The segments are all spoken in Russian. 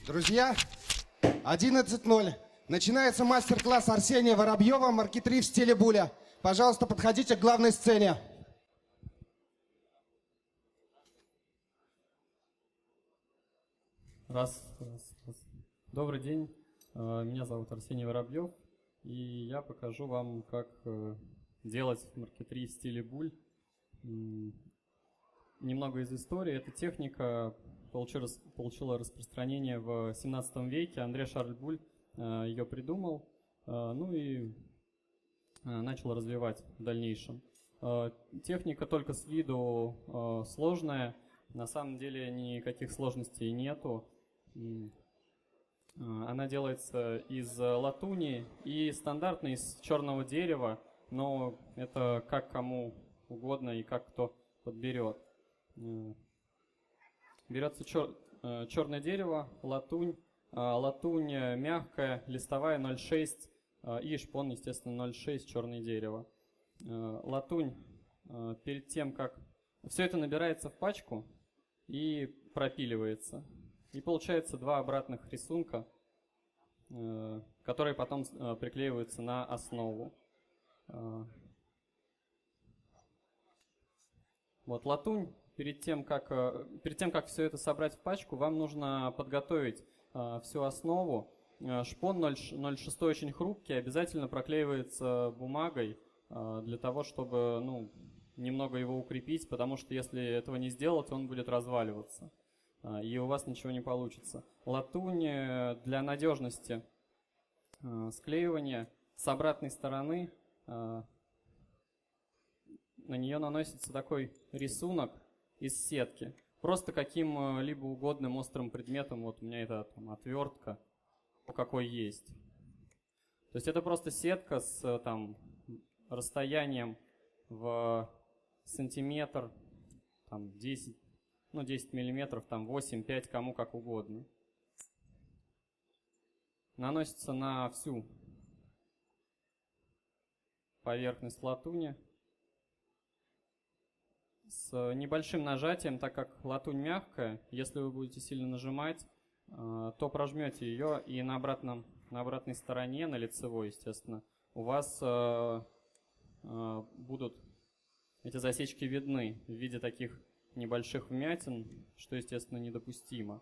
Друзья, 11:00. Начинается мастер-класс Арсения Воробьева «Маркетри в стиле Буля». Пожалуйста, подходите к главной сцене. Раз. Добрый день, меня зовут Арсений Воробьев, и я покажу вам, как делать маркетри в стиле Буль. Немного из истории. Эта техника получила распространение в 17 веке. Андре Шарль Буль ее придумал, ну и начал развивать в дальнейшем. Техника только с виду сложная, на самом деле никаких сложностей нету. Она делается из латуни и стандартно из черного дерева, но это как кому угодно и как кто подберет. Берется черное дерево, латунь мягкая, листовая 0,6 и шпон, естественно, 0,6, черное дерево. Латунь перед тем, как... Все это набирается в пачку и пропиливается. И получается два обратных рисунка, которые потом приклеиваются на основу. Вот латунь, перед тем, как все это собрать в пачку, вам нужно подготовить всю основу. Шпон 0,6 очень хрупкий, обязательно проклеивается бумагой для того, чтобы немного его укрепить, потому что если этого не сделать, он будет разваливаться, и у вас ничего не получится. Латунь для надежности склеивания с обратной стороны, на нее наносится такой рисунок из сетки. Просто каким-либо угодным острым предметом, вот у меня это отвертка, какой есть. То есть это просто сетка с расстоянием в сантиметр, 10 миллиметров, 8, 5, кому как угодно. Наносится на всю поверхность латуни с небольшим нажатием, так как латунь мягкая. Если вы будете сильно нажимать, то прожмете ее, и на обратной стороне, на лицевой, естественно, у вас будут эти засечки видны в виде таких небольших вмятин, что, естественно, недопустимо.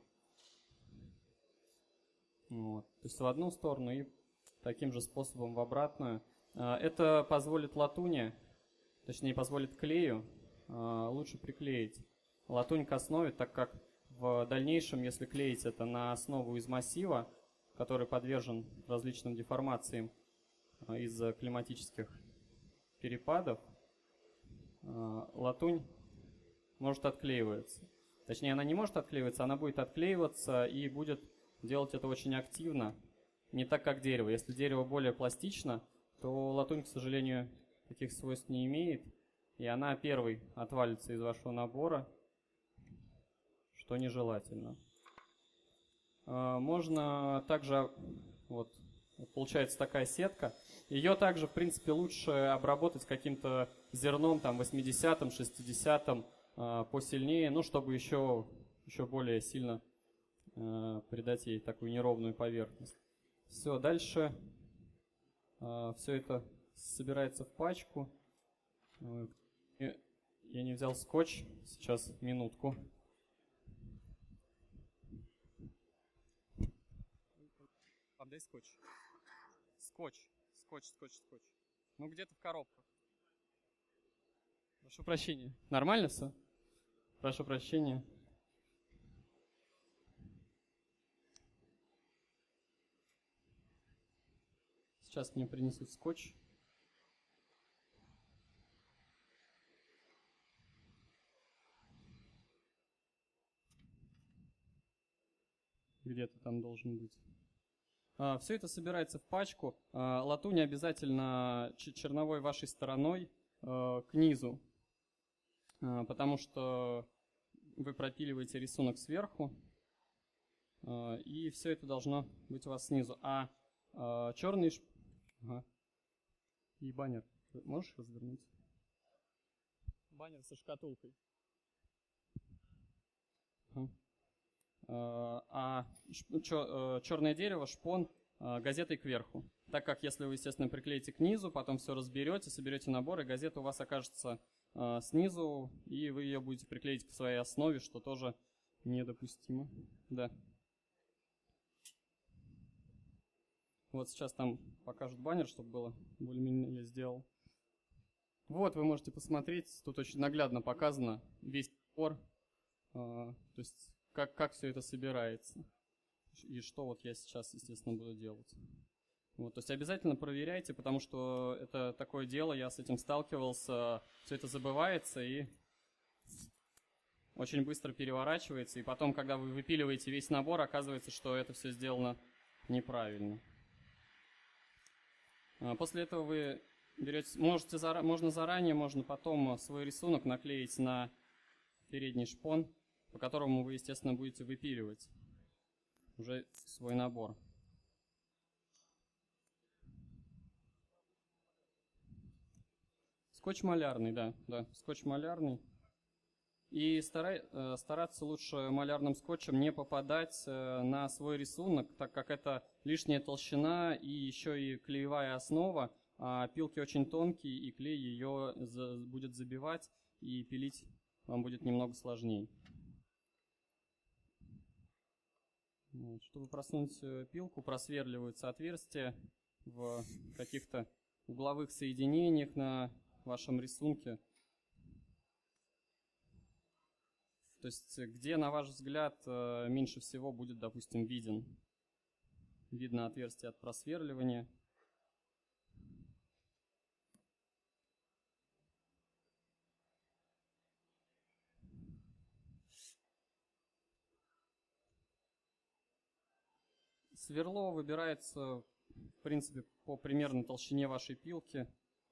Вот. То есть в одну сторону и таким же способом в обратную. Это позволит латуни, точнее позволит клею лучше приклеить латунь к основе, так как в дальнейшем, если клеить это на основу из массива, который подвержен различным деформациям из-за климатических перепадов, латунь может отклеиваться. Точнее, она не может отклеиваться, она будет отклеиваться и будет делать это очень активно, не так как дерево. Если дерево более пластично, то латунь, к сожалению, таких свойств не имеет, и она первой отвалится из вашего набора, что нежелательно. Можно также, вот получается такая сетка, ее также, в принципе, лучше обработать каким-то зерном, 80-м, 60-м, посильнее, чтобы еще более сильно придать ей такую неровную поверхность. Все, дальше все это собирается в пачку. Я не взял скотч, сейчас, минутку. Отдай скотч. Скотч. Где-то в коробках. Прошу прощения. Нормально все? Прошу прощения. Сейчас мне принесут скотч. Где-то там должен быть. Все это собирается в пачку. Латунь обязательно черновой вашей стороной к низу, потому что вы пропиливаете рисунок сверху, и все это должно быть у вас снизу. А черный... И баннер. Можешь развернуть? Баннер со шкатулкой. а черное дерево, шпон, газетой кверху. Так как если вы, естественно, приклеите к низу, потом все разберете, соберете набор, и газета у вас окажется снизу, и вы ее будете приклеить к своей основе, что тоже недопустимо. Да. Вот сейчас там покажут баннер, чтобы было более-менее я сделал. Вот, вы можете посмотреть, тут очень наглядно показано весь набор, то есть как все это собирается. И что вот я сейчас, естественно, буду делать. Вот, то есть обязательно проверяйте, потому что это такое дело, я с этим сталкивался, все это забывается и очень быстро переворачивается. И потом, когда вы выпиливаете весь набор, оказывается, что это все сделано неправильно. После этого вы берете, можно заранее, можно потом свой рисунок наклеить на передний шпон, по которому вы, естественно, будете выпиливать уже свой набор. Скотч малярный, да, скотч малярный. И стараться лучше малярным скотчем не попадать на свой рисунок, так как это лишняя толщина и еще и клеевая основа, а пилки очень тонкие, и клей ее будет забивать, и пилить вам будет немного сложнее. Вот. Чтобы просунуть пилку, просверливаются отверстия в каких-то угловых соединениях на вашем рисунке. То есть, где, на ваш взгляд, меньше всего будет, допустим, видно отверстие от просверливания. Сверло выбирается, в принципе, по примерной толщине вашей пилки.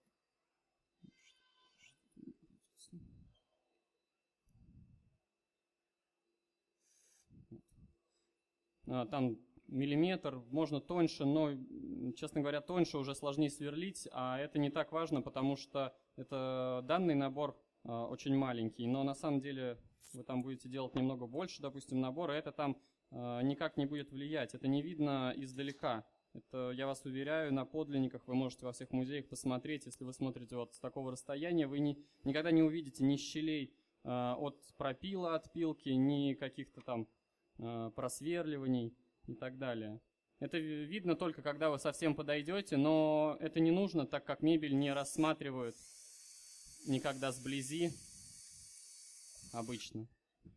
Там миллиметр, можно тоньше, но, честно говоря, тоньше уже сложнее сверлить, а это не так важно, потому что данный набор очень маленький, но на самом деле вы там будете делать немного больше, допустим, набора, это там никак не будет влиять, это не видно издалека. Это, я вас уверяю, на подлинниках вы можете во всех музеях посмотреть, если вы смотрите вот с такого расстояния, вы никогда не увидите ни щелей от пропила, от пилки, ни каких-то там просверливаний и так далее. Это видно только, когда вы совсем подойдете, но это не нужно, так как мебель не рассматривают никогда сблизи обычно.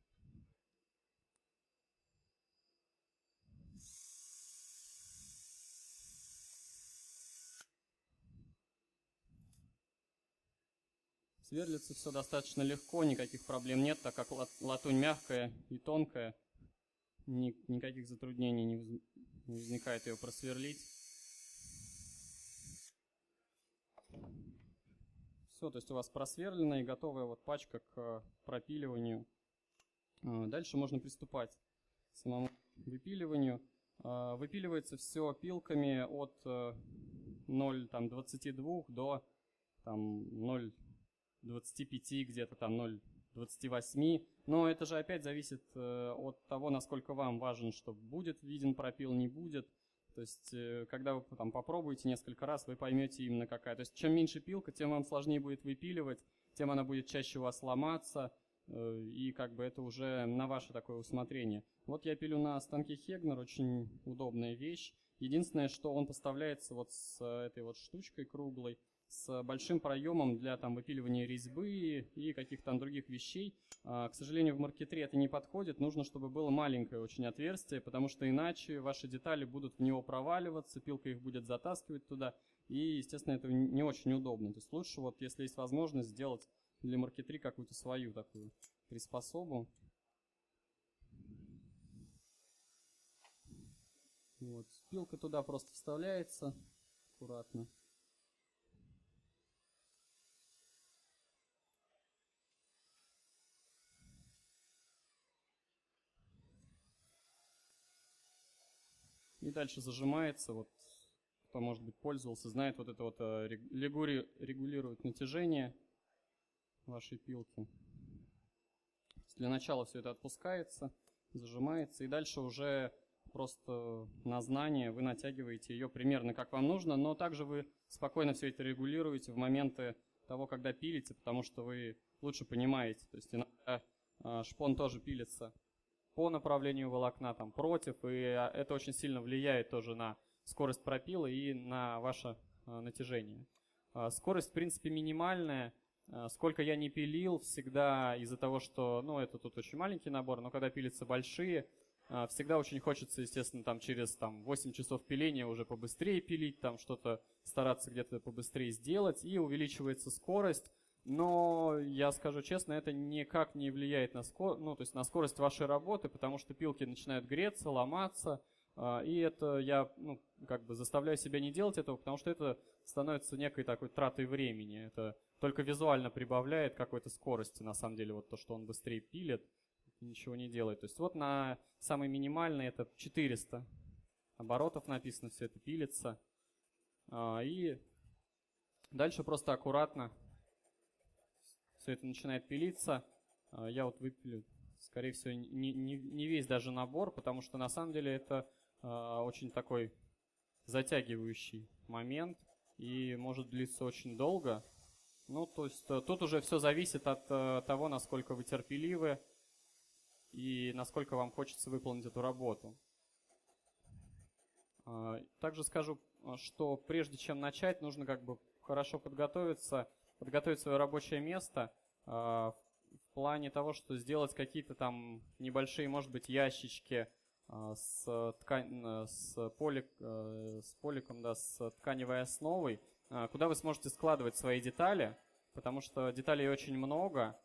Сверлится все достаточно легко, никаких проблем нет, так как латунь мягкая и тонкая. Никаких затруднений не возникает ее просверлить. Все, то есть у вас просверлена и готовая вот пачка к пропиливанию. Дальше можно приступать к самому выпиливанию. Выпиливается все пилками от 0,22 до 0,25, где-то там 0,28. Но это же опять зависит от того, насколько вам важен, что будет виден пропил, не будет. То есть, когда вы там попробуете несколько раз, вы поймете именно какая. То есть, чем меньше пилка, тем вам сложнее будет выпиливать, тем она будет чаще у вас ломаться, и как бы это уже на ваше такое усмотрение. Вот я пилю на станке Хегнер, очень удобная вещь. Единственное, что он поставляется вот с этой вот штучкой круглой, с большим проемом для там выпиливания резьбы и каких-то там других вещей. К сожалению, в Mark III это не подходит. Нужно, чтобы было маленькое очень отверстие, потому что иначе ваши детали будут в него проваливаться, пилка их будет затаскивать туда, и, естественно, это не очень удобно. То есть лучше, вот, если есть возможность, сделать для Mark III какую-то свою такую приспособу. Вот. Пилка туда просто вставляется аккуратно. И дальше зажимается, вот, кто, может быть, пользовался, знает, вот это вот регулирует натяжение вашей пилки. Для начала все это отпускается, зажимается, и дальше уже просто на знание вы натягиваете ее примерно как вам нужно, но также вы спокойно все это регулируете в моменты того, когда пилите, потому что вы лучше понимаете. То есть иногда шпон тоже пилится по направлению волокна, там, против, и это очень сильно влияет тоже на скорость пропила и на ваше натяжение. Скорость, в принципе, минимальная. Сколько я не пилил, всегда из-за того, что, ну, это тут очень маленький набор, но когда пилятся большие, всегда очень хочется, естественно, там через 8 часов пиления уже побыстрее пилить, там что-то стараться где-то побыстрее сделать, и увеличивается скорость. Но я скажу честно, это никак не влияет на на скорость вашей работы, потому что пилки начинают греться, ломаться, и это я заставляю себя не делать этого, потому что это становится некой такой тратой времени. Это только визуально прибавляет какой-то скорости, на самом деле, вот то, что он быстрее пилит, ничего не делает. То есть вот на самый минимальный это 400 оборотов написано, все это пилится. И дальше просто аккуратно все это начинает пилиться. Я вот выпилю, скорее всего, не весь даже набор, потому что на самом деле это очень такой затягивающий момент и может длиться очень долго. Ну, то есть тут уже все зависит от того, насколько вы терпеливы и насколько вам хочется выполнить эту работу. Также скажу, что прежде чем начать, нужно хорошо подготовиться, подготовить свое рабочее место в плане того, что сделать какие-то там небольшие, может быть, ящички с поликом, да, с тканевой основой, куда вы сможете складывать свои детали, потому что деталей очень много,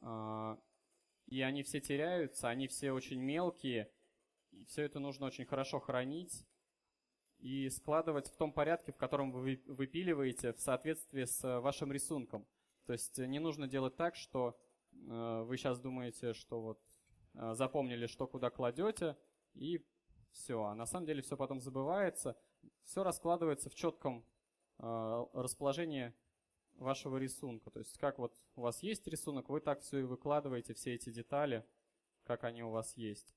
и они все теряются, они все очень мелкие, и все это нужно очень хорошо хранить и складывать в том порядке, в котором вы выпиливаете в соответствии с вашим рисунком. То есть не нужно делать так, что вы сейчас думаете, что вот запомнили, что куда кладете, и все. А на самом деле все потом забывается. Все раскладывается в четком расположении вашего рисунка. То есть как вот у вас есть рисунок, вы так все и выкладываете, все эти детали, как они у вас есть.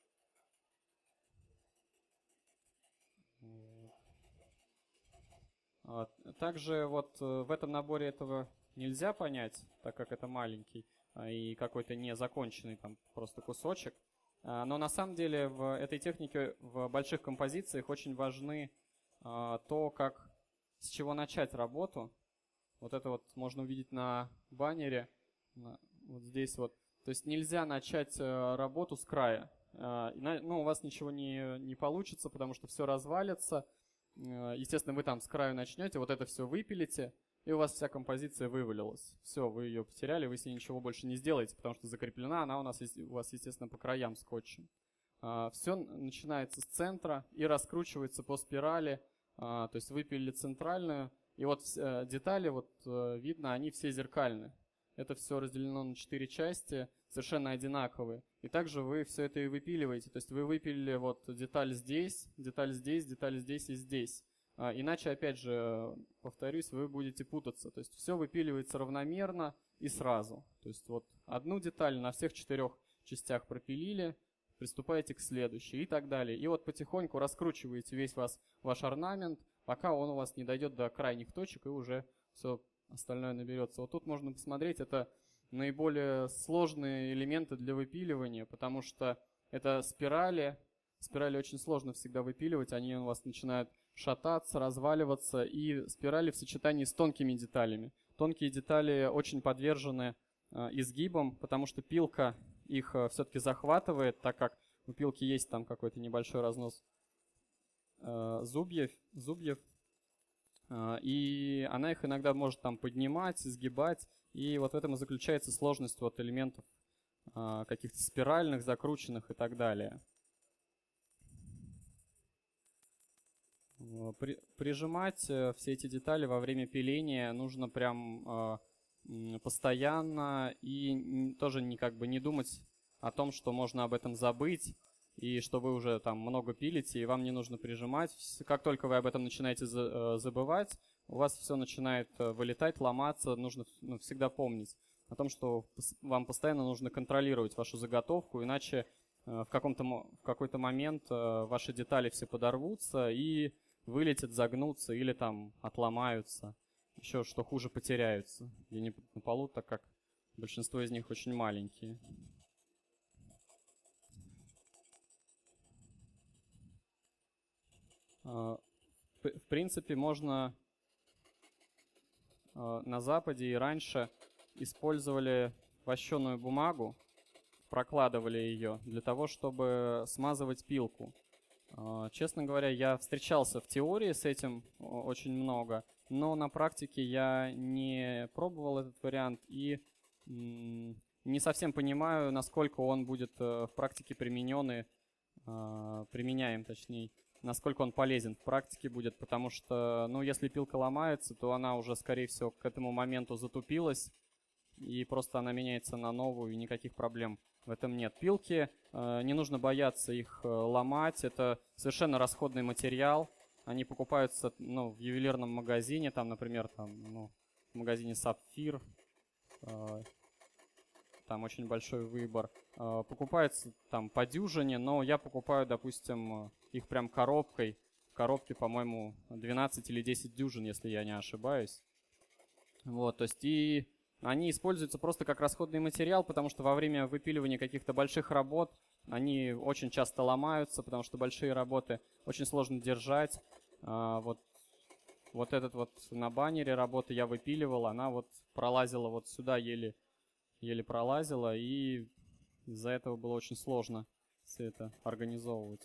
Также вот в этом наборе этого нельзя понять, так как это маленький и какой-то незаконченный там просто кусочек. Но на самом деле в этой технике в больших композициях очень важны то, с чего начать работу. Вот это вот можно увидеть на баннере, вот здесь вот. То есть нельзя начать работу с края. У вас ничего не получится, потому что все развалится. Естественно, вы там с краю начнете, вот это все выпилите, и у вас вся композиция вывалилась. Все, вы ее потеряли, вы с ней ничего больше не сделаете, потому что закреплена она у вас, естественно, по краям скотчем. Все начинается с центра и раскручивается по спирали, то есть выпилили центральную, и вот детали, вот видно, они все зеркальны. Это все разделено на 4 части, совершенно одинаковые. И также вы все это и выпиливаете. То есть вы выпилили вот деталь здесь, деталь здесь, деталь здесь и здесь. Иначе, опять же, повторюсь, вы будете путаться. То есть все выпиливается равномерно и сразу. То есть вот одну деталь на всех 4 частях пропилили, приступаете к следующей и так далее. И вот потихоньку раскручиваете весь ваш орнамент, пока он у вас не дойдет до крайних точек и уже все остальное наберется. Вот тут можно посмотреть, это наиболее сложные элементы для выпиливания, потому что это спирали. Спирали очень сложно всегда выпиливать, они у вас начинают шататься, разваливаться, и спирали в сочетании с тонкими деталями. Тонкие детали очень подвержены изгибам, потому что пилка их все-таки захватывает, так как у пилки есть там какой-то небольшой разнос зубьев, и она их иногда может там поднимать, изгибать, и вот в этом и заключается сложность вот элементов каких-то спиральных, закрученных и так далее. Прижимать все эти детали во время пиления нужно прям постоянно и тоже не думать о том, что можно об этом забыть и что вы уже там много пилите и вам не нужно прижимать. Как только вы об этом начинаете забывать, у вас все начинает вылетать, ломаться. Нужно всегда помнить о том, что вам постоянно нужно контролировать вашу заготовку, иначе в какой-то момент ваши детали все подорвутся и вылетят, загнутся или там отломаются. Еще что хуже, потеряются где-нибудь на полу, так как большинство из них очень маленькие. В принципе, можно на Западе и раньше использовали вощеную бумагу, прокладывали ее для того, чтобы смазывать пилку. Честно говоря, я встречался в теории с этим очень много, но на практике я не пробовал этот вариант и не совсем понимаю, насколько он будет в практике применяем, точнее, насколько он полезен в практике будет, потому что, ну, если пилка ломается, то она уже, скорее всего, к этому моменту затупилась, и просто она меняется на новую, и никаких проблем в этом нет. Пилки, не нужно бояться их ломать, это совершенно расходный материал. Они покупаются, ну, в ювелирном магазине, там, например, в магазине Сапфир, там очень большой выбор. Покупается там по дюжине, но я покупаю, допустим, их прям коробкой. В коробке, по-моему, 12 или 10 дюжин, если я не ошибаюсь. Вот, то есть и они используются просто как расходный материал, потому что во время выпиливания каких-то больших работ они очень часто ломаются, потому что большие работы очень сложно держать. Вот этот вот на баннере работы я выпиливал, она вот пролазила вот сюда, еле пролазила, и из-за этого было очень сложно все это организовывать.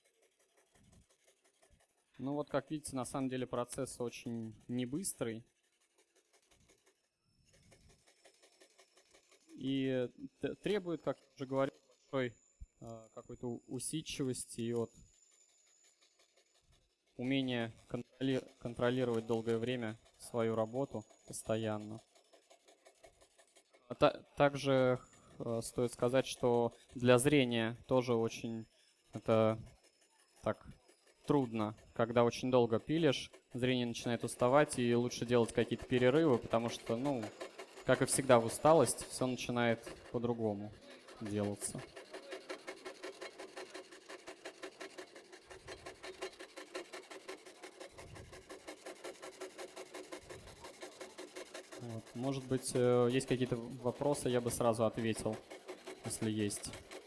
Ну вот, как видите, на самом деле процесс очень небыстрый. И требует, как уже говорил, большой какой-то усидчивости и вот умения контролировать долгое время свою работу постоянно. Также стоит сказать, что для зрения тоже очень это так трудно. Когда очень долго пилишь, зрение начинает уставать, и лучше делать какие-то перерывы, потому что, ну, как и всегда в усталость, все начинает по-другому делаться. Вот. Может быть, есть какие-то вопросы, я бы сразу ответил, если есть.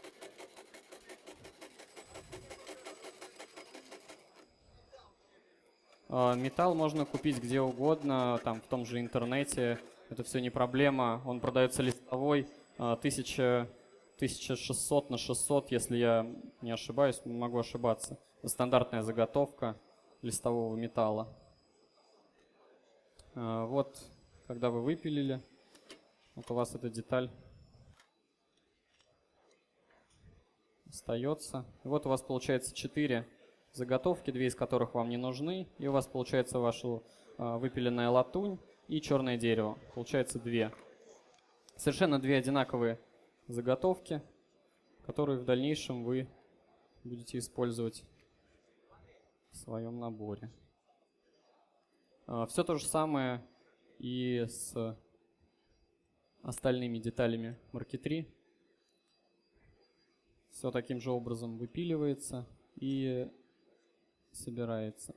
Металл можно купить где угодно, там в том же интернете. Это все не проблема. Он продается листовой, 1600 на 600, если я не ошибаюсь, могу ошибаться. Это стандартная заготовка листового металла. Вот, когда вы выпилили, вот у вас эта деталь остается. И вот у вас получается 4 заготовки, 2 из которых вам не нужны. И у вас получается ваша выпиленная латунь и черное дерево. Получается 2. Совершенно 2 одинаковые заготовки, которые в дальнейшем вы будете использовать в своем наборе. Все то же самое и с остальными деталями маркетри. Все таким же образом выпиливается и собирается.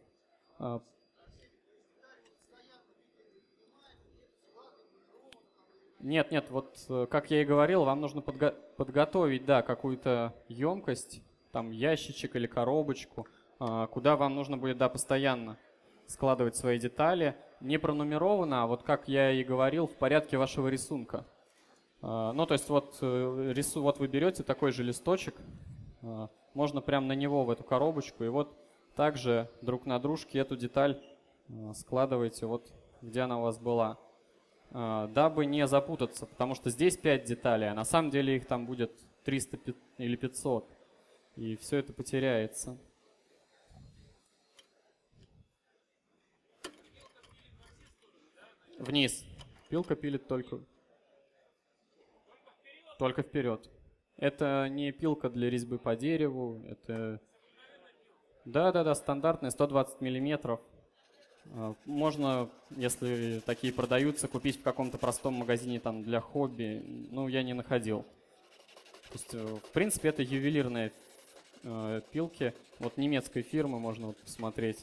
Нет, вот как я и говорил, вам нужно подготовить, да, какую-то емкость, там ящичек или коробочку, куда вам нужно будет, да, постоянно складывать свои детали. Не пронумеровано, а вот как я и говорил, в порядке вашего рисунка. Ну, то есть вот вы берете такой же листочек, можно прямо на него в эту коробочку, и вот также друг на дружке эту деталь складываете вот где она у вас была, дабы не запутаться, потому что здесь 5 деталей, а на самом деле их там будет 300 или 500, и все это потеряется. Вниз. Пилка пилит только вперед. Это не пилка для резьбы по дереву, это... Да, стандартная, 120 миллиметров. Можно, если такие продаются, купить в каком-то простом магазине там для хобби. Ну, я не находил. То есть, в принципе, это ювелирные пилки. Вот немецкой фирмы можно вот посмотреть.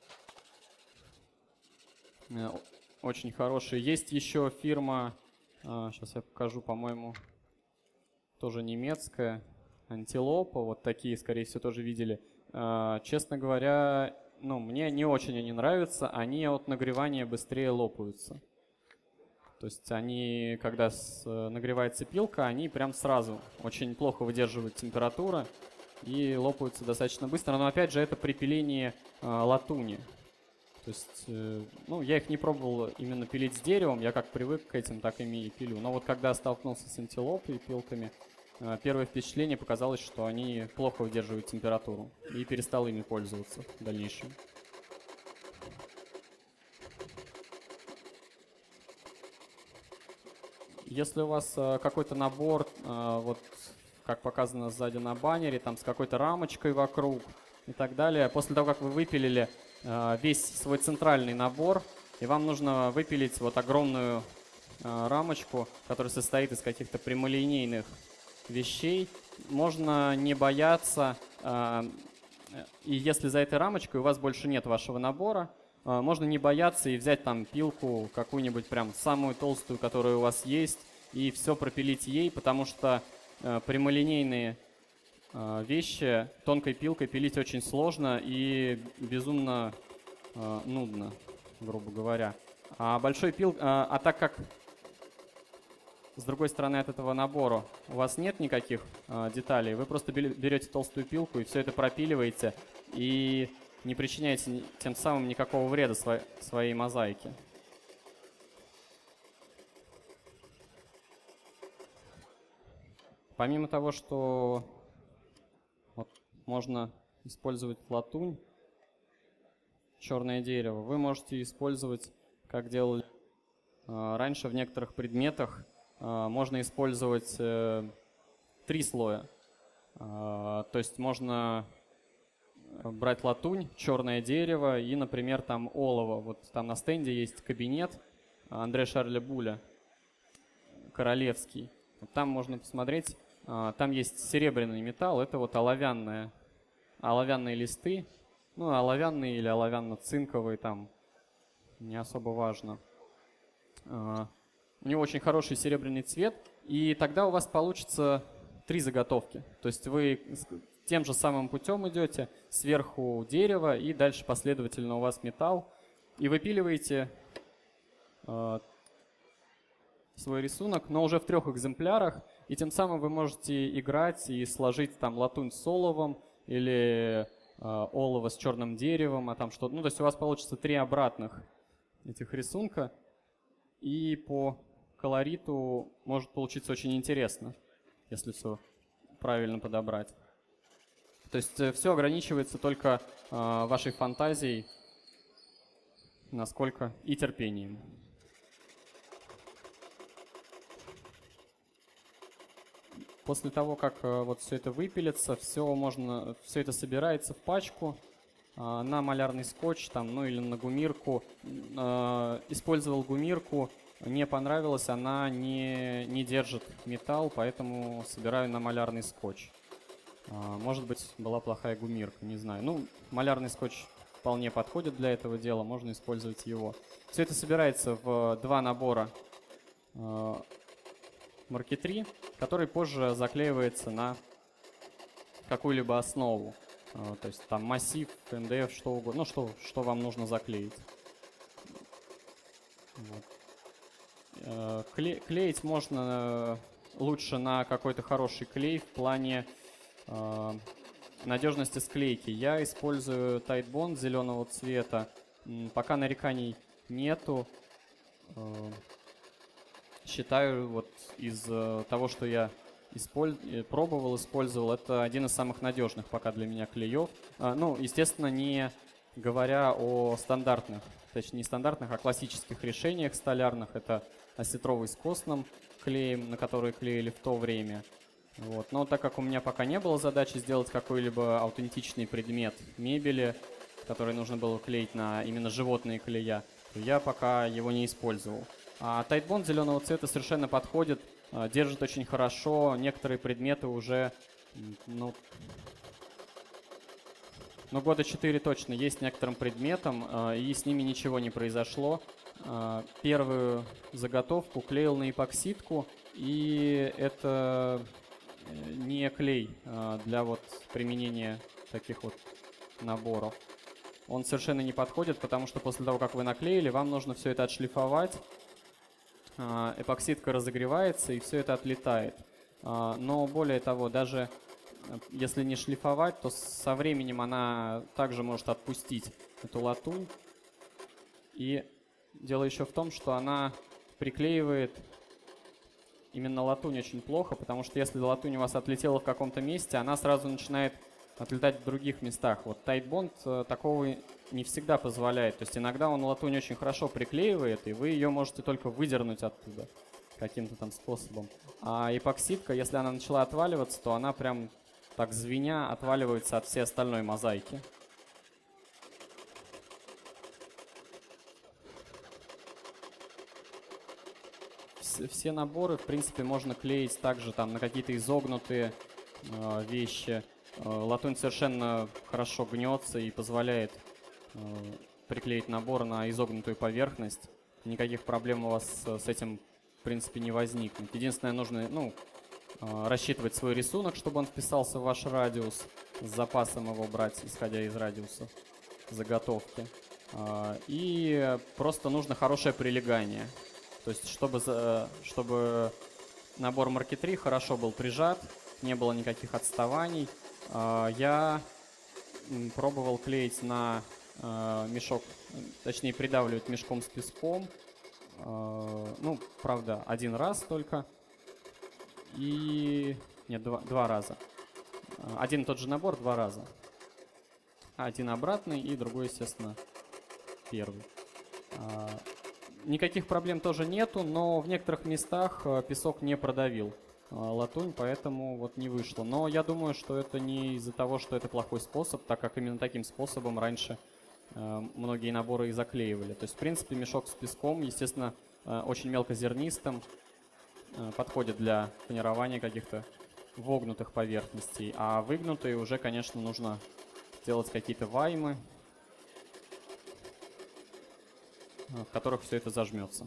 Очень хорошие. Есть еще фирма, сейчас я покажу, по-моему, тоже немецкая, Антилопа. Вот такие, скорее всего, тоже видели. Честно говоря, ну, мне не очень они нравятся. Они от нагревания быстрее лопаются. То есть они, когда нагревается пилка, они прям сразу очень плохо выдерживают температуру и лопаются достаточно быстро. Но опять же, это при пилении латуни. То есть, ну, я их не пробовал именно пилить с деревом, я как привык к этим, так ими и пилю. Но вот когда столкнулся с антилопой и пилками, первое впечатление показалось, что они плохо выдерживают температуру, и перестал ими пользоваться в дальнейшем. Если у вас какой-то набор, вот как показано сзади на баннере, там с какой-то рамочкой вокруг и так далее, после того, как вы выпилили весь свой центральный набор, и вам нужно выпилить вот огромную рамочку, которая состоит из каких-то прямолинейных вещей, можно не бояться, и если за этой рамочкой у вас больше нет вашего набора, можно не бояться и взять там пилку какую-нибудь прям самую толстую, которая у вас есть, и все пропилить ей, потому что прямолинейные вещи тонкой пилкой пилить очень сложно и безумно нудно, грубо говоря. А так как с другой стороны от этого набора у вас нет никаких деталей, вы просто берете толстую пилку и все это пропиливаете и не причиняете тем самым никакого вреда своей мозаике. Помимо того, что вот, можно использовать латунь, черное дерево, вы можете использовать, как делали раньше в некоторых предметах, можно использовать 3 слоя. То есть можно брать латунь, черное дерево и, например, там олово. Вот там на стенде есть кабинет Андре Шарля Буля, королевский. Вот там можно посмотреть, там есть серебряный металл, это вот оловянные листы, ну, оловянные или оловянно-цинковые, там не особо важно. У него очень хороший серебряный цвет, и тогда у вас получится 3 заготовки. То есть вы тем же самым путем идете, сверху дерево, и дальше последовательно у вас металл, и выпиливаете свой рисунок, но уже в 3 экземплярах, и тем самым вы можете играть и сложить там латунь с оловом или олово с черным деревом, а там что-то. Ну, то есть у вас получится 3 обратных этих рисунка, и по колориту может получиться очень интересно, если все правильно подобрать. То есть все ограничивается только вашей фантазией, насколько и терпением. После того, как вот все это выпилится, все это собирается в пачку на малярный скотч, там, ну или на гумирку. Использовал гумирку, не понравилось, она не держит металл, поэтому собираю на малярный скотч. Может быть, была плохая гумирка, не знаю. Ну, малярный скотч вполне подходит для этого дела, можно использовать его. Все это собирается в 2 набора маркетри, который позже заклеивается на какую-либо основу. То есть там массив, МДФ, что угодно, ну, что вам нужно заклеить. Вот. Клеить можно лучше на какой-то хороший клей в плане надежности склейки. Я использую Tide Bond зеленого цвета. Пока нареканий нету. Считаю, вот из того, что я использовал, это один из самых надежных пока для меня клеев. Ну, естественно, не говоря о стандартных, точнее не стандартных, а классических решениях столярных. Это осетровый с костным клеем, на который клеили в то время. Вот. Но так как у меня пока не было задачи сделать какой-либо аутентичный предмет мебели, который нужно было клеить на именно животные клея, то я пока его не использовал. А Tide Bond зеленого цвета совершенно подходит держит очень хорошо. Некоторые предметы уже, ну, года 4 точно есть некоторым предметам, и с ними ничего не произошло. Первую заготовку клеил на эпоксидку, и это не клей для вот применения таких вот наборов. Он совершенно не подходит, потому что после того, как вы наклеили, вам нужно все это отшлифовать. Эпоксидка разогревается, и все это отлетает. Но более того, даже если не шлифовать, то со временем она также может отпустить эту латунь. И дело еще в том, что она приклеивает именно латунь очень плохо, потому что если латунь у вас отлетела в каком-то месте, она сразу начинает отлетать в других местах. Вот Tide Bond такого не всегда позволяет. То есть иногда он латунь очень хорошо приклеивает, и вы ее можете только выдернуть оттуда каким-то там способом. А эпоксидка, если она начала отваливаться, то она прям так звеня отваливается от всей остальной мозаики. Все наборы, в принципе, можно клеить также там на какие-то изогнутые вещи. Латунь совершенно хорошо гнется и позволяет приклеить набор на изогнутую поверхность. Никаких проблем у вас с этим, в принципе, не возникнет. Единственное, нужно рассчитывать свой рисунок, чтобы он вписался в ваш радиус. С запасом его брать, исходя из радиуса заготовки. И просто нужно хорошее прилегание. То есть, чтобы набор Mark III хорошо был прижат, не было никаких отставаний, я пробовал клеить на мешок, точнее придавливать мешком с песком. Ну, правда, один раз только. Нет, два раза. Один и тот же набор 2 раза. Один обратный и другой, естественно, первый. Никаких проблем тоже нету, но в некоторых местах песок не продавил латунь, поэтому вот не вышло. Но я думаю, что это не из-за того, что это плохой способ, так как именно таким способом раньше многие наборы и заклеивали. То есть, в принципе, мешок с песком, естественно, очень мелкозернистым, подходит для тонирования каких-то вогнутых поверхностей. А выгнутые уже, конечно, нужно делать какие-то ваймы, в которых все это зажмется.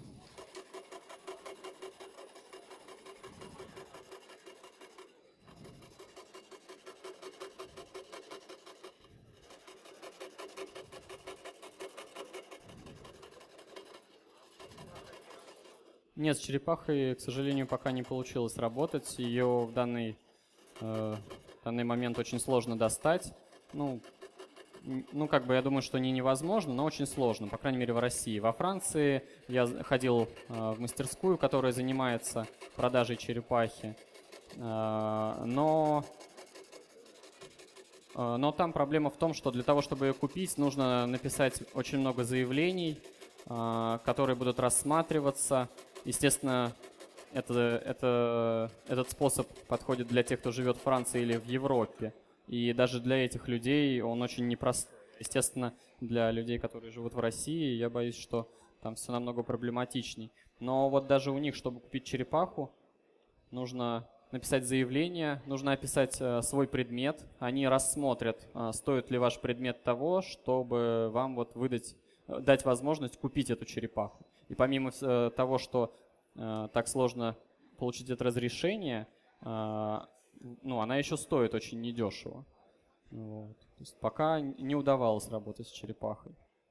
Нет, с черепахой, к сожалению, пока не получилось работать. Ее в данный момент очень сложно достать. Ну, как бы я думаю, что не невозможно, но очень сложно, по крайней мере, в России. Во Франции я ходил в мастерскую, которая занимается продажей черепахи. Но там проблема в том, что для того, чтобы ее купить, нужно написать очень много заявлений, которые будут рассматриваться. Естественно, этот способ подходит для тех, кто живет в Франции или в Европе. И даже для этих людей он очень непрост. Естественно, для людей, которые живут в России, я боюсь, что там все намного проблематичней. Но вот даже у них, чтобы купить черепаху, нужно написать заявление, нужно описать свой предмет. Они рассмотрят, стоит ли ваш предмет того, чтобы вам вот дать возможность купить эту черепаху. И помимо того, что так сложно получить это разрешение, она еще стоит очень недешево. Вот. То есть пока не удавалось работать с черепахой.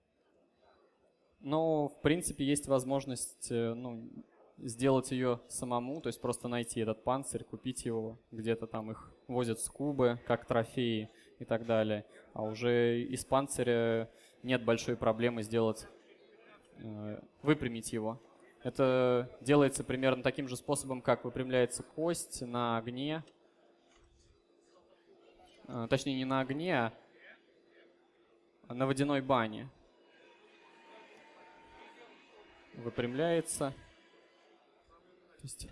Но, в принципе, есть возможность сделать ее самому, то есть просто найти этот панцирь, купить его, где-то там их возят с Кубы, как трофеи и так далее. А уже из панциря нет большой проблемы выпрямить его. Это делается примерно таким же способом, как выпрямляется кость на огне. Точнее, не на огне, а на водяной бане. Выпрямляется. То есть...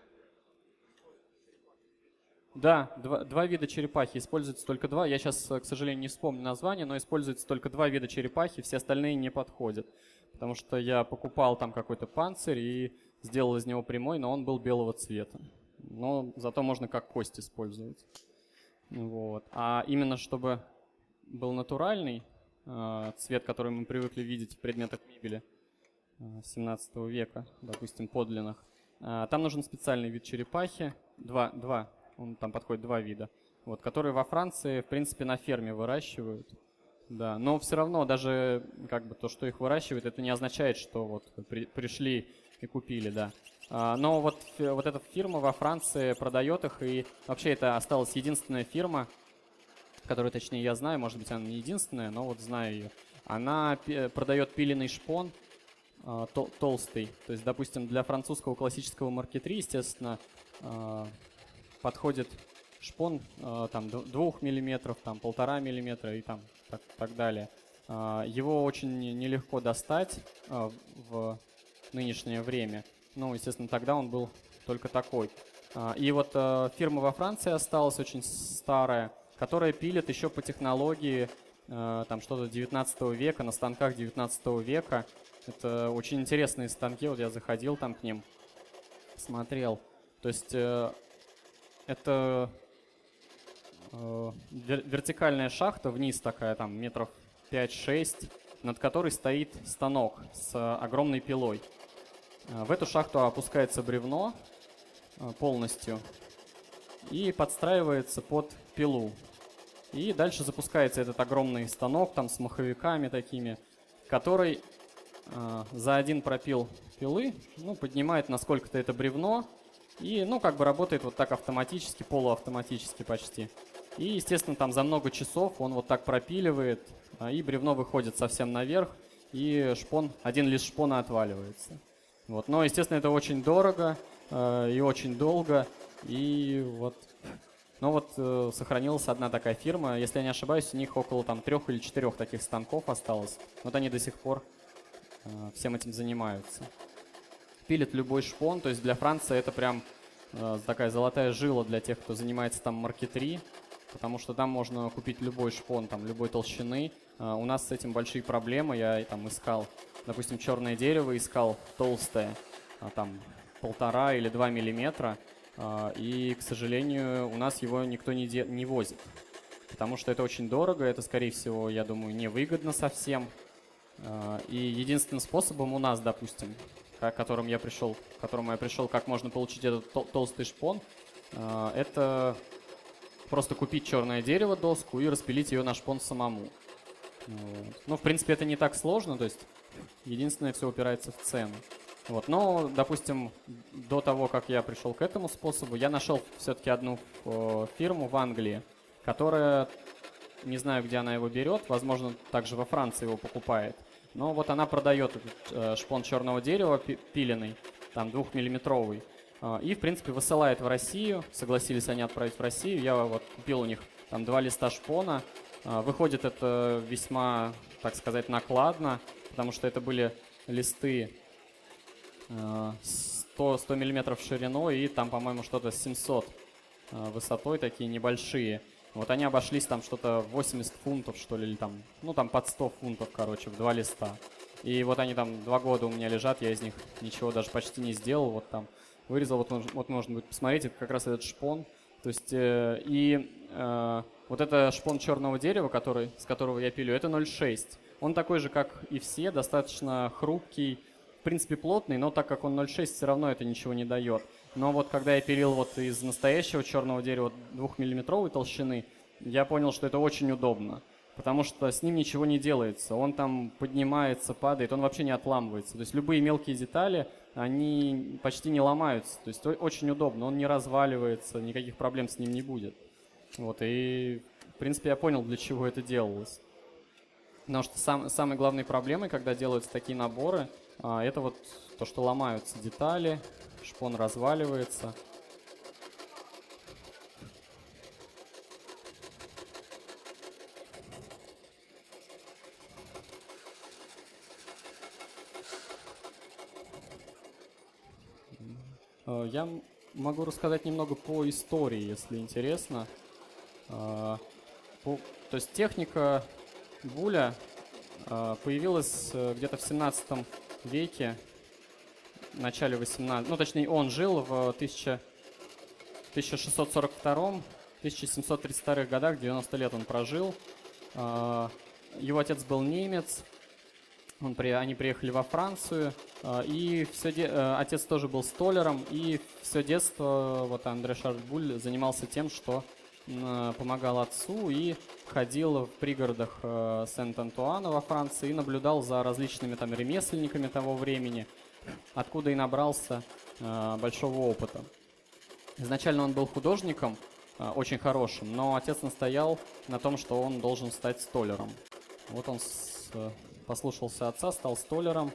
Да, два вида черепахи. Используется только 2. Я сейчас, к сожалению, не вспомню название, но используется только 2 вида черепахи, все остальные не подходят. Потому что я покупал там какой-то панцирь, и сделал из него прямой, но он был белого цвета. Но зато можно как кость использовать. Вот. А именно чтобы был натуральный цвет, который мы привыкли видеть в предметах мебели 17 века, допустим, подлинных, там нужен специальный вид черепахи, там подходит два вида, вот, которые во Франции, в принципе, на ферме выращивают. Да, но все равно даже как бы то, что их выращивают, это не означает, что вот пришли и купили, да. Но вот эта фирма во Франции продает их, и вообще это осталась единственная фирма, которую, точнее, я знаю, может быть, она не единственная, но вот знаю ее. Она продает пиленый шпон толстый. То есть, допустим, для французского классического маркетри, естественно, подходит шпон там 2 мм, там 1,5 мм и там так далее. Его очень нелегко достать в нынешнее время. Ну, естественно, тогда он был только такой. И вот фирма во Франции осталась очень старая, которая пилит еще по технологии там что-то 19 века, на станках 19 века. Это очень интересные станки, вот я заходил там к ним, смотрел. То есть это вертикальная шахта вниз такая, там метров 5-6, над которой стоит станок с огромной пилой. В эту шахту опускается бревно полностью и подстраивается под пилу. И дальше запускается этот огромный станок там с маховиками такими, который за один пропил пилы, ну, поднимает на сколько-то это бревно и, ну, как бы работает вот так автоматически, полуавтоматически почти. И, естественно, там за много часов он вот так пропиливает, и бревно выходит совсем наверх, и один лист шпона отваливается. Вот. Но, естественно, это очень дорого и очень долго, и вот... Но вот сохранилась одна такая фирма, если я не ошибаюсь, у них около там 3 или 4 таких станков осталось. Вот они до сих пор всем этим занимаются. Пилят любой шпон, то есть для Франции это прям такая золотая жила для тех, кто занимается там маркетри, потому что там можно купить любой шпон, там любой толщины. У нас с этим большие проблемы, я там искал, допустим, черное дерево, искал толстое, там 1,5 или 2 миллиметра, и, к сожалению, у нас его никто не возит, потому что это очень дорого, это, скорее всего, я думаю, невыгодно совсем. И единственным способом у нас, допустим, к которому я пришел, как можно получить этот толстый шпон, это просто купить черное дерево, доску, и распилить ее на шпон самому. Вот. Ну, в принципе, это не так сложно, то есть единственное, все упирается в цену. Вот. Но, допустим, до того, как я пришел к этому способу, я нашел все-таки одну фирму в Англии, которая, не знаю, где она его берет, возможно, также во Франции его покупает, но вот она продает этот шпон черного дерева пиленый, там 2-миллиметровый, и, в принципе, высылает в Россию, согласились они отправить в Россию, я вот купил у них там 2 листа шпона, выходит это весьма, так сказать, накладно, потому что это были листы 100 миллиметров шириной и там, по-моему, что-то 700 высотой, такие небольшие. Вот они обошлись там что-то 80 фунтов, что ли, или там, ну там под 100 фунтов, короче, в 2 листа. И вот они там 2 года у меня лежат, я из них ничего даже почти не сделал, вот там вырезал, вот можно будет посмотреть, это как раз этот шпон. То есть, вот это шпон черного дерева, с которого я пилю, это 0,6. Он такой же, как и все, достаточно хрупкий, в принципе плотный, но так как он 0,6, все равно это ничего не дает. Но вот когда я пилил вот из настоящего черного дерева 2-миллиметровой толщины, я понял, что это очень удобно, потому что с ним ничего не делается. Он там поднимается, падает, он вообще не отламывается. То есть любые мелкие детали, они почти не ломаются. То есть очень удобно, он не разваливается, никаких проблем с ним не будет. Вот, и в принципе я понял, для чего это делалось. Потому что самой главной проблемой, когда делаются такие наборы, это вот то, что ломаются детали, шпон разваливается. Я могу рассказать немного по истории, если интересно. То есть техника буля появилась где-то в 17 веке начале 18... Ну, точнее, он жил в 1642-1732 годах, 90 лет он прожил. Его отец был немец. Они приехали во Францию, и отец тоже был столяром, и все детство вот Андре Шарль Буль занимался тем, что помогал отцу и ходил в пригородах Сент-Антуана во Франции и наблюдал за различными там ремесленниками того времени, откуда и набрался большого опыта. Изначально он был художником, очень хорошим, но отец настоял на том, что он должен стать столяром. Вот он послушался отца, стал столяром.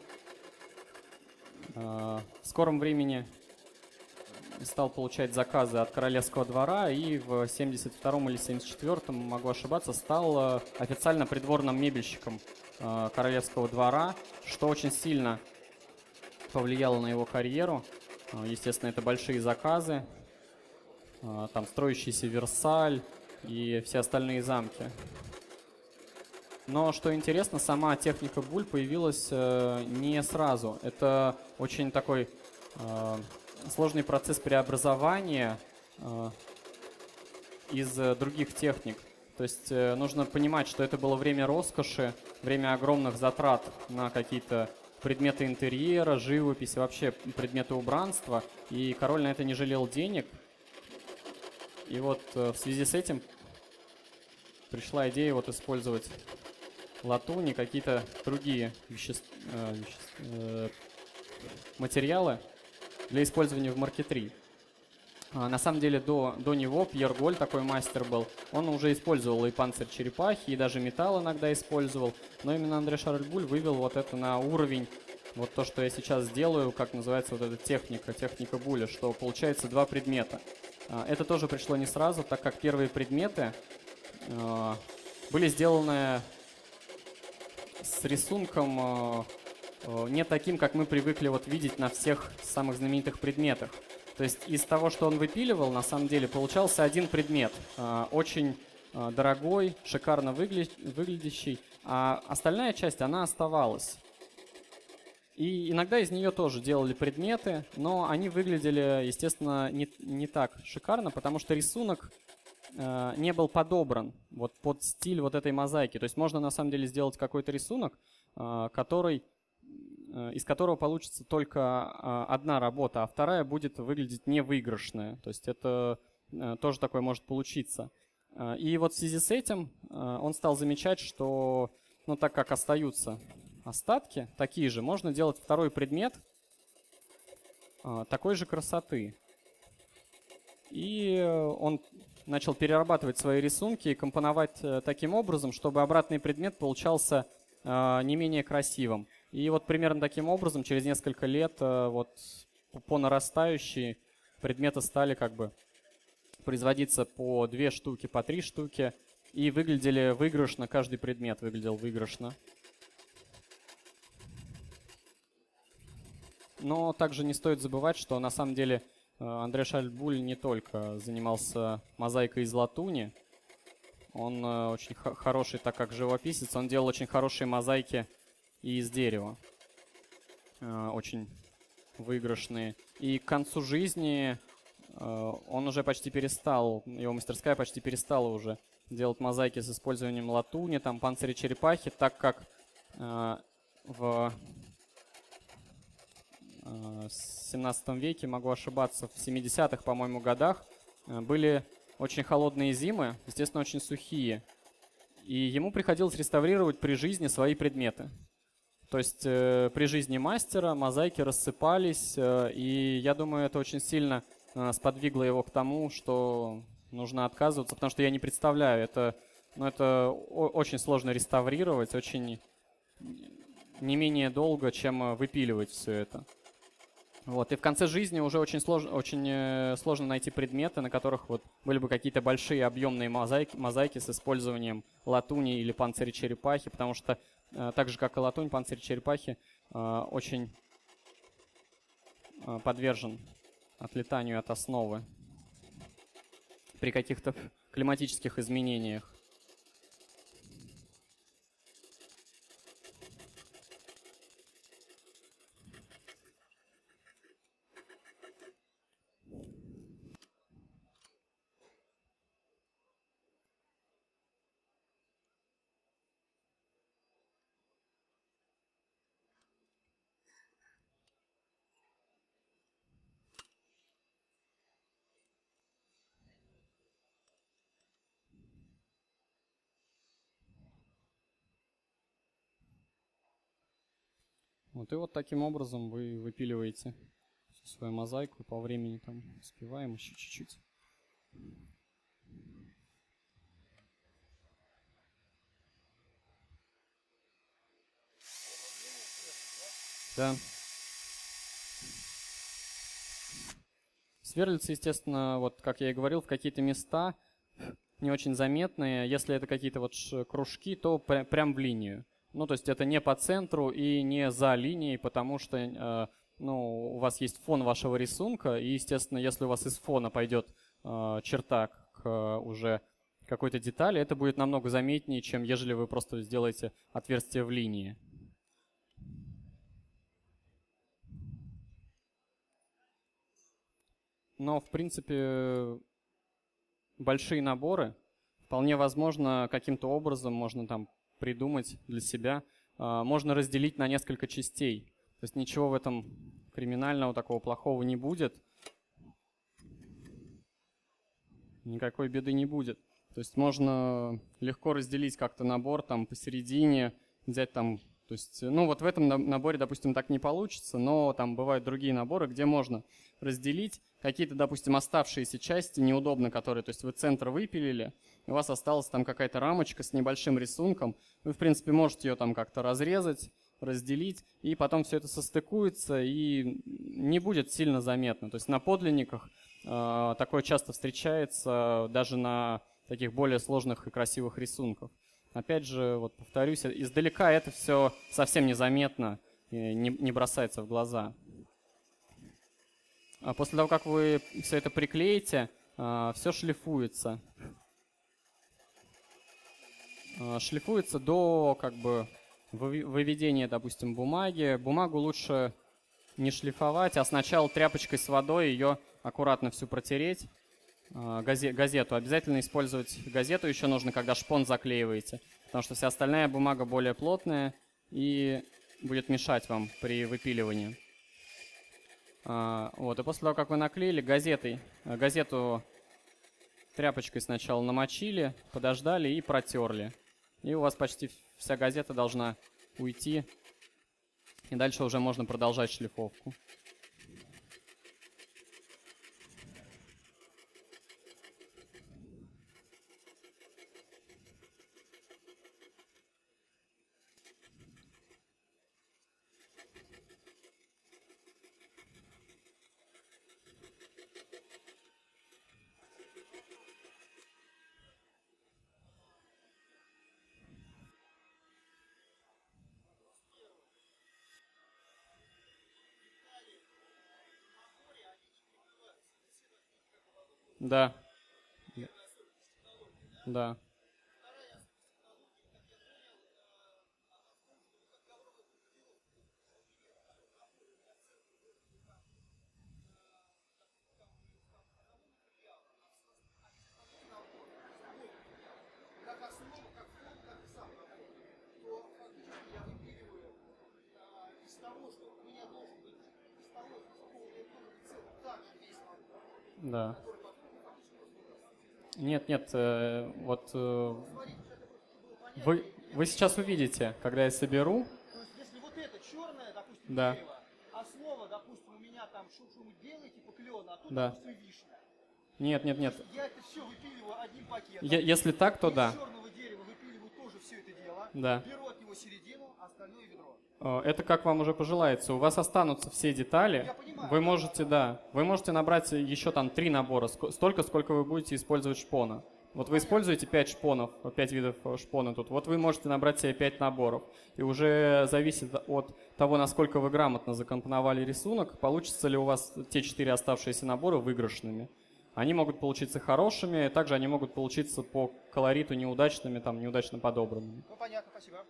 В скором времени стал получать заказы от королевского двора и в 72-м или 74-м, могу ошибаться, стал официально придворным мебельщиком королевского двора, что очень сильно повлияло на его карьеру. Естественно, это большие заказы, там строящийся Версаль и все остальные замки. Но, что интересно, сама техника Буль появилась не сразу. Это очень такой сложный процесс преобразования из других техник. То есть нужно понимать, что это было время роскоши, время огромных затрат на какие-то предметы интерьера, живопись, вообще предметы убранства. И король на это не жалел денег. И вот в связи с этим пришла идея вот использовать латунь и какие-то другие материалы для использования в маркетри. На самом деле до него Пьер Голь, такой мастер был, он уже использовал и панцирь черепахи, и даже металл иногда использовал, но именно Андре Шарль Буль вывел вот это на уровень, вот то, что я сейчас делаю, как называется вот эта техника Буля, что получается два предмета. Это тоже пришло не сразу, так как первые предметы были сделаны с рисунком не таким, как мы привыкли вот видеть на всех самых знаменитых предметах. То есть из того, что он выпиливал, на самом деле получался один предмет, очень дорогой, шикарно выглядящий, а остальная часть, она оставалась. И иногда из нее тоже делали предметы, но они выглядели, естественно, не так шикарно, потому что рисунок не был подобран вот под стиль вот этой мозаики. То есть можно на самом деле сделать какой-то рисунок, из которого получится только одна работа, а вторая будет выглядеть невыигрышная. То есть это тоже такое может получиться. И вот в связи с этим он стал замечать, что, ну, так как остаются остатки такие же, можно делать второй предмет такой же красоты. И он начал перерабатывать свои рисунки и компоновать таким образом, чтобы обратный предмет получался не менее красивым. И вот примерно таким образом через несколько лет вот по нарастающей предметы стали как бы производиться по 2 штуки, по 3 штуки и выглядели выигрышно, каждый предмет выглядел выигрышно. Но также не стоит забывать, что на самом деле Андре Шарль Буль не только занимался мозаикой из латуни, он очень хороший, так как живописец, он делал очень хорошие мозаики и из дерева, очень выигрышные. И к концу жизни он уже почти перестал, его мастерская почти перестала уже делать мозаики с использованием латуни, там панциря черепахи, так как в 17 веке, могу ошибаться, в 70-х, по-моему, годах были очень холодные зимы, естественно, очень сухие. И ему приходилось реставрировать при жизни свои предметы. То есть при жизни мастера мозаики рассыпались, и я думаю, это очень сильно сподвигло его к тому, что нужно отказываться, потому что я не представляю, это очень сложно реставрировать, очень не менее долго, чем выпиливать все это. Вот. И в конце жизни уже очень сложно найти предметы, на которых вот были бы какие-то большие объемные мозаики с использованием латуни или панциря черепахи, потому что так же, как и латунь, панцирь черепахи очень подвержен отлетанию от основы при каких-то климатических изменениях. Вот, и вот таким образом вы выпиливаете всю свою мозаику. По времени там успеваем еще чуть-чуть. Да. Сверлится, естественно, вот как я и говорил, в какие-то места не очень заметные. Если это какие-то вот кружки, то прям в линию. Ну, то есть это не по центру и не за линией, потому что ну, у вас есть фон вашего рисунка, и, естественно, если у вас из фона пойдет черта к уже какой-то детали, это будет намного заметнее, чем ежели вы просто сделаете отверстие в линии. Но, в принципе, большие наборы вполне возможно каким-то образом можно там придумать для себя. Можно разделить на несколько частей. То есть ничего в этом криминального, такого плохого не будет. Никакой беды не будет. То есть можно легко разделить как-то набор там посередине, взять там... То есть, ну вот в этом наборе, допустим, так не получится, но там бывают другие наборы, где можно разделить какие-то, допустим, оставшиеся части неудобно, которые, то есть вы центр выпилили, у вас осталась там какая-то рамочка с небольшим рисунком, вы, в принципе, можете ее там как-то разрезать, разделить, и потом все это состыкуется, и не будет сильно заметно. То есть на подлинниках такое часто встречается даже на таких более сложных и красивых рисунках. Опять же, вот повторюсь, издалека это все совсем незаметно, не бросается в глаза. А после того, как вы все это приклеите, все шлифуется. Шлифуется до как бы выведения, допустим, бумаги. Бумагу лучше не шлифовать, а сначала тряпочкой с водой ее аккуратно всю протереть. Газету. Обязательно использовать газету еще нужно, когда шпон заклеиваете, потому что вся остальная бумага более плотная и будет мешать вам при выпиливании. Вот. И после того, как вы наклеили газету тряпочкой сначала намочили, подождали и протерли. И у вас почти вся газета должна уйти, и дальше уже можно продолжать шлифовку. Да. Да. Да. Нет, вот вы сейчас увидите, когда я соберу. То есть, если вот это черное, допустим, Да. дерево, а слово, допустим, у меня там что-нибудь белый, типа клена, а тут, Да. допустим, вишня. Нет. Я это все выпиливаю одним пакетом. Если так, то да. Из черного дерева выпиливаю тоже все это дело. Да. Беру от него середину, а остальное ведро. Это как вам уже пожелается. У вас останутся все детали. Я понимаю. Вы можете, да. Вы можете набрать еще там 3 набора, столько, сколько вы будете использовать шпона. Вот вы используете 5 шпонов, 5 видов шпона тут. Вот вы можете набрать себе 5 наборов. И уже зависит от того, насколько вы грамотно закомпоновали рисунок, получится ли у вас те 4 оставшиеся набора выигрышными. Они могут получиться хорошими, также они могут получиться по колориту неудачными, там, неудачно подобранными. Ну, понятно, спасибо.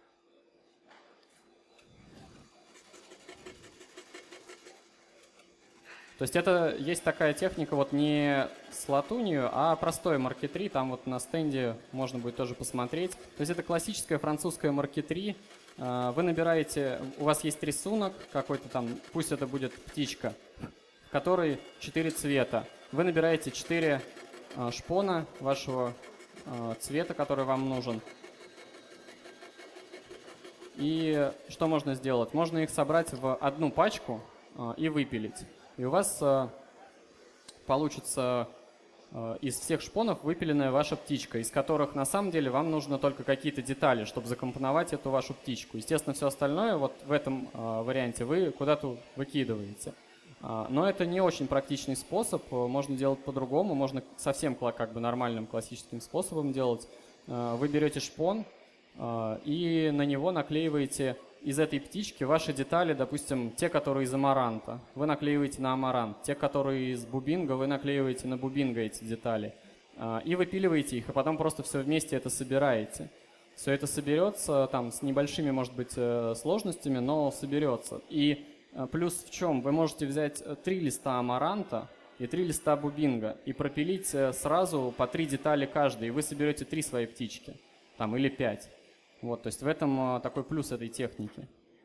То есть это есть такая техника вот не с латунью, а простой маркетри. Там вот на стенде можно будет тоже посмотреть. То есть это классическая французская маркетри. Вы набираете, у вас есть рисунок какой-то там, пусть это будет птичка, в которой 4 цвета. Вы набираете 4 шпона вашего цвета, который вам нужен. И что можно сделать? Можно их собрать в одну пачку и выпилить. И у вас получится из всех шпонов выпиленная ваша птичка, из которых на самом деле вам нужно только какие-то детали, чтобы закомпоновать эту вашу птичку. Естественно, все остальное вот в этом варианте вы куда-то выкидываете. Но это не очень практичный способ, можно делать по-другому, можно совсем как бы нормальным классическим способом делать. Вы берете шпон и на него наклеиваете из этой птички ваши детали, допустим, те, которые из амаранта, вы наклеиваете на амарант, те, которые из бубинга, вы наклеиваете на бубинга эти детали. И выпиливаете их, а потом просто все вместе это собираете. Все это соберется, там, с небольшими, может быть, сложностями, но соберется. И плюс в чем? Вы можете взять 3 листа амаранта и 3 листа бубинга и пропилить сразу по 3 детали каждый, и вы соберете 3 свои птички, там, или 5. Вот, то есть в этом такой плюс этой техники.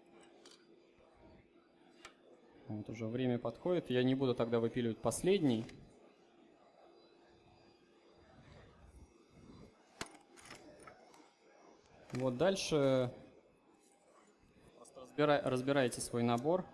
Вот уже время подходит. Я не буду тогда выпиливать последний. Вот дальше просто разбираете свой набор.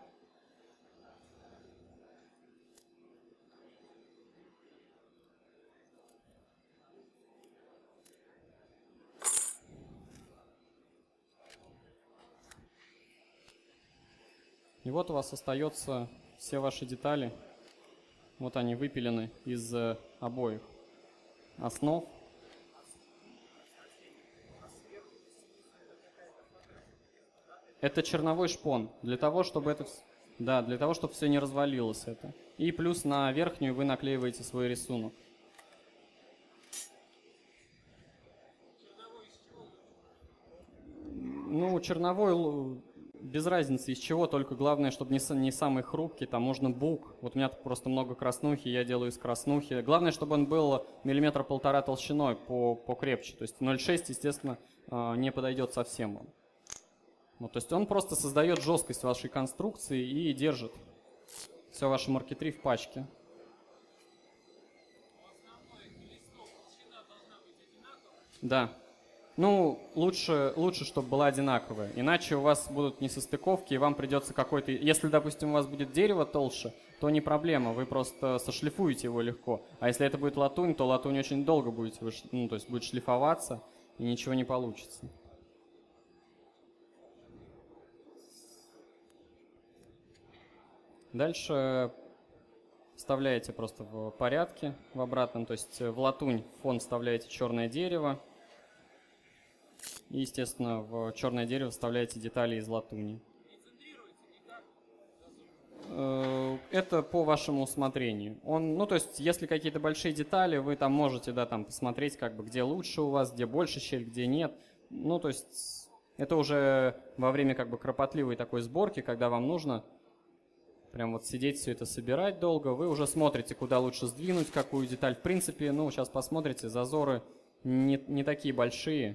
И вот у вас остаются все ваши детали. Вот они выпилены из обоих основ. Это черновой шпон, для того, чтобы для того, чтобы все не развалилось это. И плюс на верхнюю вы наклеиваете свой рисунок. Ну, черновой без разницы из чего, только главное, чтобы не самый хрупкий, там можно бук. Вот у меня просто много краснухи, я делаю из краснухи. Главное, чтобы он был 1,5 мм толщиной покрепче. То есть 0,6, естественно, не подойдет совсем он. Вот, то есть он просто создает жесткость вашей конструкции и держит все ваше маркетри в пачке. Да. Ну, лучше, чтобы была одинаковая. Иначе у вас будут несостыковки, и вам придется какой-то... Если, допустим, у вас будет дерево толще, то не проблема, вы просто сошлифуете его легко. А если это будет латунь, то латунь очень долго будет, то есть будет шлифоваться, и ничего не получится. Дальше вставляете просто в порядке, в обратном, то есть в латунь фон вставляете черное дерево. И, естественно, в черное дерево вставляете детали из латуни. Это по вашему усмотрению. То есть, если какие-то большие детали, вы там можете, там посмотреть, как бы, где лучше у вас, где больше щель, где нет. Ну, то есть, это уже во время, как бы, кропотливой такой сборки, когда вам нужно прям вот сидеть, все это собирать долго, вы уже смотрите, куда лучше сдвинуть, какую деталь. В принципе, сейчас посмотрите, зазоры не такие большие.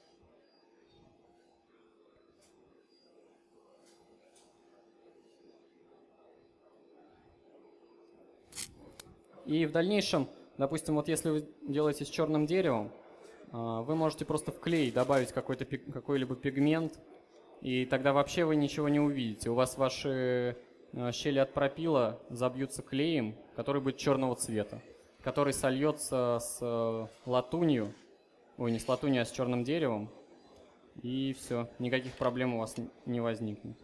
И в дальнейшем, допустим, вот если вы делаете с черным деревом, вы можете просто в клей добавить какой-либо пигмент, и тогда вообще вы ничего не увидите. У вас ваши щели от пропила забьются клеем, который будет черного цвета, который сольется с латунью, не с латунью, а с черным деревом, и все, никаких проблем у вас не возникнет.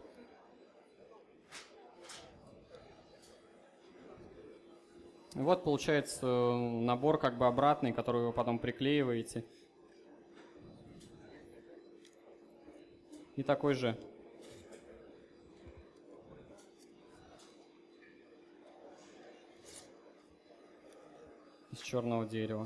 Вот получается набор как бы обратный, который вы потом приклеиваете. И такой же из черного дерева.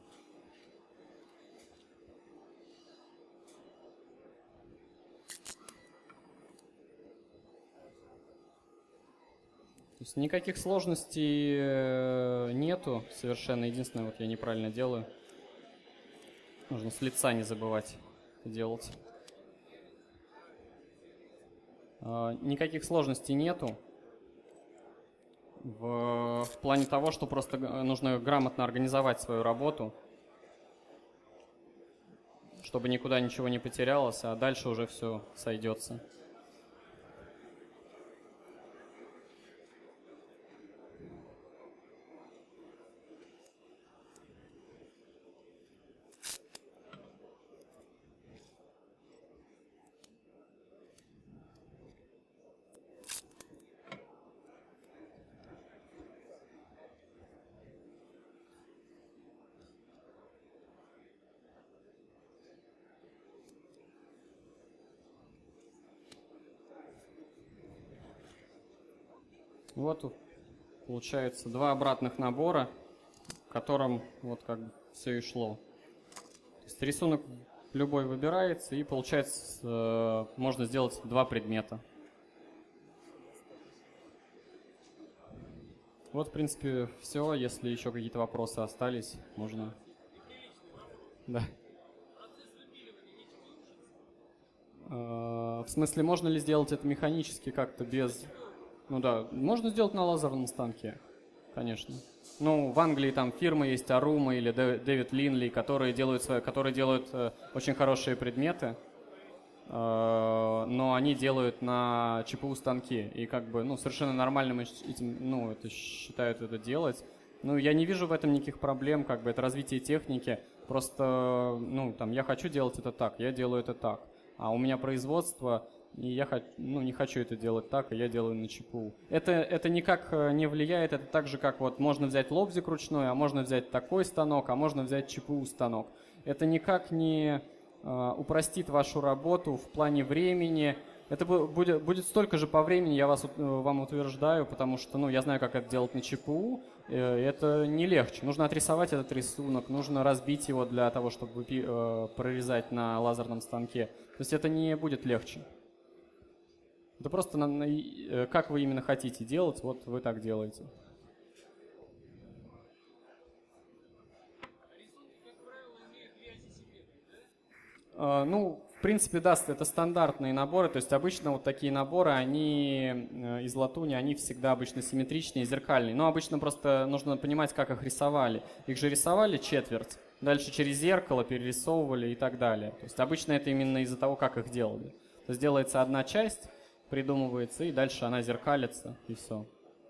То есть никаких сложностей нету совершенно. Единственное, вот я неправильно делаю. Нужно с лица не забывать это делать. Никаких сложностей нету. В плане того, что просто нужно грамотно организовать свою работу. чтобы никуда ничего не потерялось, а дальше уже все сойдется. Вот получается два обратных набора, в котором вот как бы все и шло. То есть рисунок любой выбирается, и получается можно сделать два предмета. Вот, в принципе, все. Если еще какие-то вопросы остались, можно... Да. В смысле, можно ли сделать это механически как-то без... Ну да, можно сделать на лазерном станке, конечно. Ну, в Англии там фирмы есть Aruma или Дэвид Линли, которые делают очень хорошие предметы, но они делают на ЧПУ станке. И как бы, ну, совершенно нормально этим, ну, это считают это делать. Ну, я не вижу в этом никаких проблем, как бы это развитие техники. Просто, ну, там, я хочу делать это так, я делаю это так. А у меня производство, и я не хочу это делать так, и я делаю на ЧПУ. Это никак не влияет, это так же, как вот можно взять лобзик ручной, а можно взять такой станок, а можно взять ЧПУ станок. Это никак не упростит вашу работу в плане времени. Это будет столько же по времени, я вам утверждаю, потому что, ну, я знаю, как это делать на ЧПУ. Это не легче. Нужно отрисовать этот рисунок, нужно разбить его для того, чтобы прорезать на лазерном станке. То есть это не будет легче. Это просто как вы именно хотите делать, вот вы так делаете. Ну, в принципе, да, это стандартные наборы. То есть обычно вот такие наборы, они из латуни, они всегда обычно симметричные, зеркальные. Но обычно просто нужно понимать, как их рисовали. Их же рисовали четверть, дальше через зеркало перерисовывали и так далее. То есть обычно это именно из-за того, как их делали. То есть делается одна часть, придумывается, и дальше она зеркалится, и все.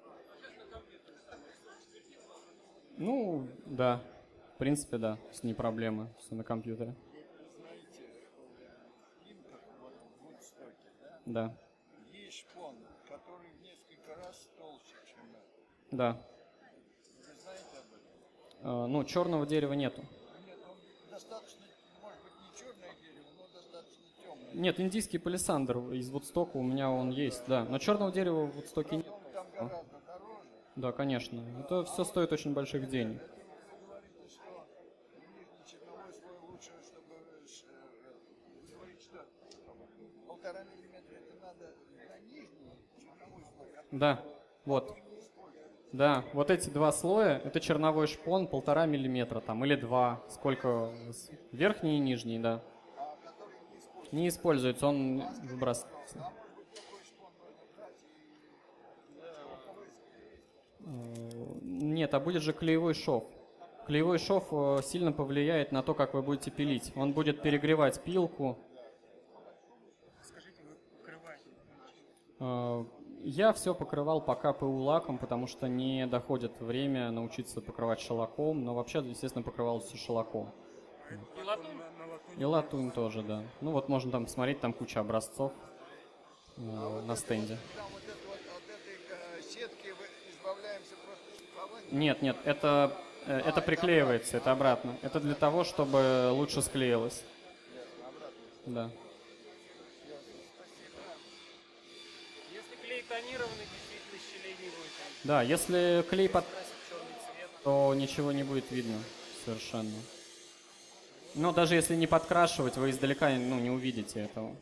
Ну, да. В принципе, да. Не проблема, все на компьютере. Да. Есть шпон, который в несколько раз толще, чем это. Да. Вы знаете об этом? Ну, черного дерева нету. Нет, он достаточно, может быть, не черное дерево, но достаточно темное. Нет, индийский палисандр из Вудстока у меня он есть, да. Но черного дерева в Вудстоке нет. Там гораздо дороже. Да, конечно. Это все стоит очень больших денег. Вы говорите, что нижний черновой слой лучше, чтобы говорить, что 1,5 миллиметра это надо на нижний черновой слой. Да, вот. Да, вот эти два слоя, это черновой шпон 1,5 миллиметра там, или 2. Сколько? Верхний и нижний, да. Не используется, он выбрасывается. Нет, а будет же клеевой шов. Клеевой шов сильно повлияет на то, как вы будете пилить. Он будет перегревать пилку. Скажите, вы покрываете? Я все покрывал пока ПУ лаком, потому что не доходит время научиться покрывать шелаком. Но вообще, естественно, покрывал все шелаком. И латунь? И латунь тоже, да. Ну вот можно там посмотреть, там куча образцов на стенде. Там вот этой сетки избавляемся просто шлифованием? Нет, это приклеивается, это обратно. Это для того, чтобы лучше склеилось. Да. Если клей тонированный, действительно щелей не будет. Да, если клей Красить черный цвет. то ничего не будет видно совершенно. Но даже если не подкрашивать, вы издалека не увидите этого.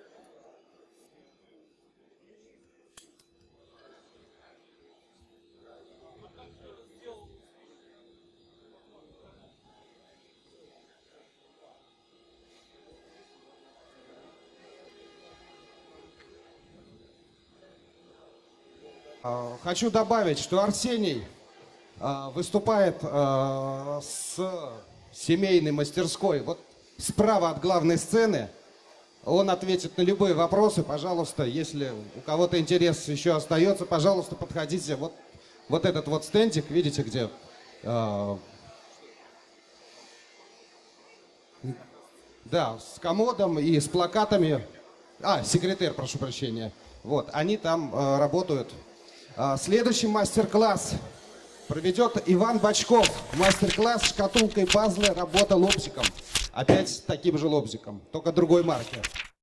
Хочу добавить, что Арсений выступает с семейной мастерской. Вот справа от главной сцены. Он ответит на любые вопросы. Пожалуйста, если у кого-то интерес еще остается, пожалуйста, подходите. Вот этот вот стендик, видите, где... Да, с комодом и с плакатами. Секретарь, прошу прощения. Вот, они там работают. Следующий мастер-класс проведет Иван Бочков. Мастер-класс шкатулкой пазлы, работа лобзиком. Опять таким же лобзиком, только другой марки.